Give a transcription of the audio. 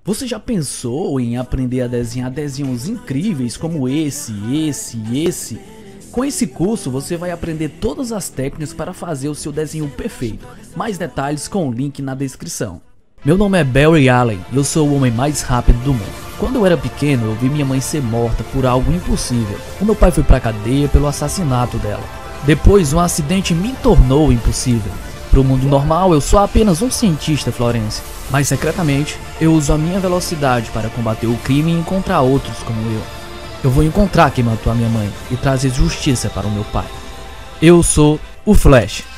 Você já pensou em aprender a desenhar desenhos incríveis como esse e esse? Com esse curso você vai aprender todas as técnicas para fazer o seu desenho perfeito. Mais detalhes com o link na descrição. Meu nome é Barry Allen e eu sou o homem mais rápido do mundo. Quando eu era pequeno eu vi minha mãe ser morta por algo impossível. O meu pai foi pra cadeia pelo assassinato dela. Depois um acidente me tornou impossível. Para o mundo normal eu sou apenas um cientista, Florence. Mas secretamente, eu uso a minha velocidade para combater o crime e encontrar outros como eu. Eu vou encontrar quem matou a minha mãe e trazer justiça para o meu pai. Eu sou o Flash.